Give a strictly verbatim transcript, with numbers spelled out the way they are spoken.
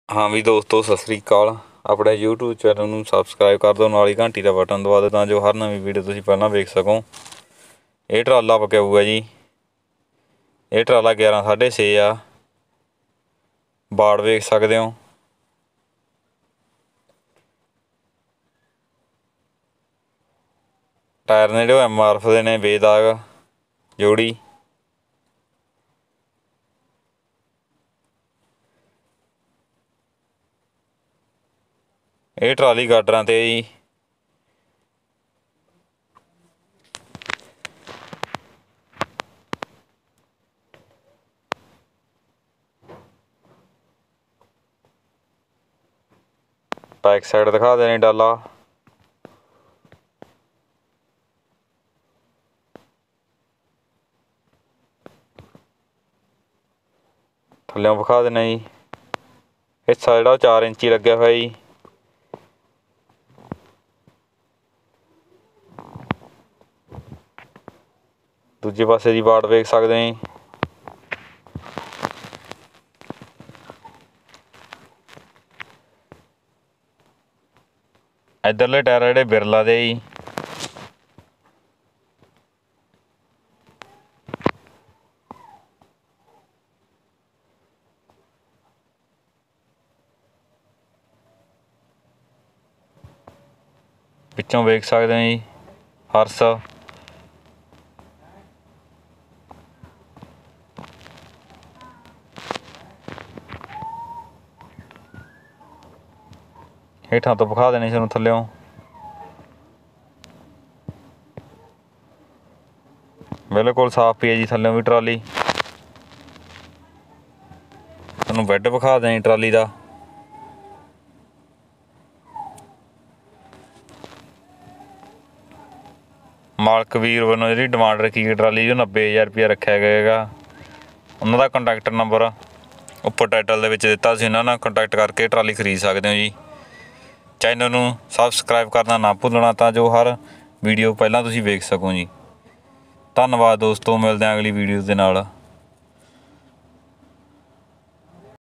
हाँ भी दोस्तों सत श्री अकाल। अपने यूट्यूब चैनल ਨੂੰ ਸਬਸਕ੍ਰਾਈਬ ਕਰ ਦਿਓ, ਨਾਲ ਹੀ ਘੰਟੀ ਦਾ ਬਟਨ ਦਬਾ ਦਿਓ ਤਾਂ ਜੋ ਹਰ ਨਵੀਂ ਵੀਡੀਓ ਤੁਸੀਂ ਪਹਿਲਾਂ ਵੇਖ ਸਕੋ। ਇਹ ਟਰਾਲਾ ਪਕਾਊਗਾ ਜੀ। ਇਹ ਟਰਾਲਾ ਗਿਆਰਾਂ ਸਾਢੇ ਛੇ ਆ। ਬਾੜ ਵੇਖ ਸਕਦੇ ਹੋ। ਟਾਇਰ ਨੇ ਜਿਹੜੇ ਐਮ ਆਰ ਐਫ ਦੇ ਨੇ, ਬੇਦਾਗ ਜੋੜੀ। ਇਹ ਟਰਾਲੀ ਗਾਡਰਾਂ ਤੇ ਜੀ। ਬੈਕ ਸਾਈਡ ਦਿਖਾ ਦੇਣੀ ਡਾਲਾ। ਥੱਲਿਓਂ ਵਿਖਾ ਦੇਣਾ ਜੀ। ਹਿੱਸਾ ਜਿਹੜਾ ਉਹ ਚਾਰ ਇੰਚੀ ਲੱਗਿਆ ਹੋਇਆ ਜੀ। ਦੂਜੇ ਪਾਸੇ ਦੀ ਬਾੜ ਵੇਖ ਸਕਦੇ ਹੋ ਜੀ। ਇੱਧਰਲੇ ਟਾਇਰ ਜਿਹੜੇ ਬਿਰਲਾ ਦੇ ਜੀ। ਪਿੱਛੋਂ ਵੇਖ ਸਕਦੇ ਹੋ ਜੀ ਹਰਸ। ਹੇਠਾਂ ਤੋਂ ਵਿਖਾ ਦੇਣੀ ਸਾਨੂੰ ਥੱਲਿਓਂ। ਬਿਲਕੁਲ ਸਾਫ਼ ਪਈ ਹੈ ਜੀ ਥੱਲਿਓਂ ਵੀ ਟਰਾਲੀ। ਤੁਹਾਨੂੰ ਬੈੱਡ ਵਿਖਾ ਦੇਣੀ ਟਰਾਲੀ ਦਾ। ਮਾਲਕ ਵੀਰ ਵੱਲੋਂ ਜਿਹੜੀ ਡਿਮਾਂਡ ਰੱਖੀ ਗਈ ਟਰਾਲੀ, ਉਹ ਨੱਬੇ ਹਜ਼ਾਰ ਰੁਪਇਆ ਰੱਖਿਆ ਗਿਆ ਹੈਗਾ। ਉਹਨਾਂ ਦਾ ਕੰਟੈਕਟ ਨੰਬਰ ਉੱਪਰ ਟਾਈਟਲ ਦੇ ਵਿੱਚ ਦਿੱਤਾ ਸੀ, ਉਹਨਾਂ ਨਾਲ ਕੰਟੈਕਟ ਕਰਕੇ ਟਰਾਲੀ ਖਰੀਦ ਸਕਦੇ ਹੋ ਜੀ। ਚੈਨਲ ਨੂੰ ਸਬਸਕ੍ਰਾਈਬ ਕਰਨਾ ਨਾ ਭੁੱਲਣਾ ਤਾਂ ਜੋ ਹਰ ਵੀਡੀਓ ਪਹਿਲਾਂ ਤੁਸੀਂ ਵੇਖ ਸਕੋ ਜੀ। ਧੰਨਵਾਦ ਦੋਸਤੋ, ਮਿਲਦੇ ਹਾਂ ਅਗਲੀ ਵੀਡੀਓ ਦੇ ਨਾਲ।